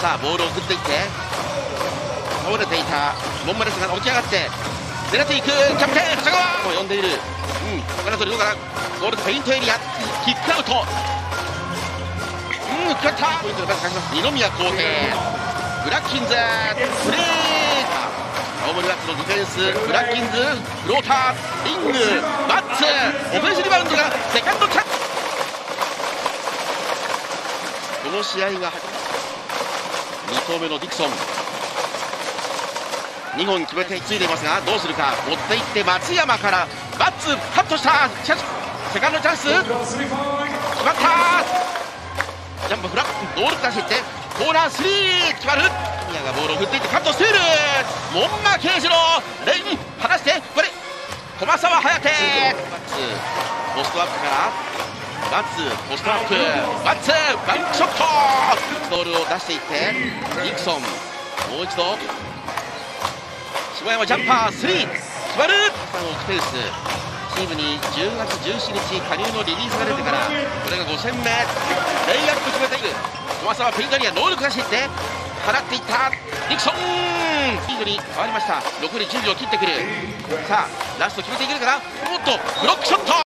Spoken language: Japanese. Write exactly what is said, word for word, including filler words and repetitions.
さあボールを送っていって倒れていたモンマですが起き上がって狙っていくキャプテン長谷川を呼んでいる。うん金取どうかな。ゴールペイントエリアキックアウト。うん決まった。ポイントの数返します。二宮康平ブラッキンズプレー青森ワッツのディフェンスブラッキンズフローターリングワッツオフェンスリバウンドがセカンドキャッチ。この試合がに投目のディクソンにほん決めてついていますがどうするか。持っていって松山からバッツカットしたセカンドチャンス決まった。ジャンプフラッノールック出していってコーナースリー決まる。宮がボールを振っていってカットしている。門馬慶次郎レイン離してこれ駒澤颯バッツポストアップからバッツポストアップバッツバンクショットボールを出していってディクソンもう一度下山ジャンパースリー決まる。オクテウスチームにじゅうがつじゅうしちにち加入のリリースが出てからこれがご戦目レイアップ決めている。駒澤ペイントエリアノールック出していって放っていったディクソンリードに変わりました。残りじゅうびょう切ってくる。さあラスト決めていけるかな。おっとブロックショット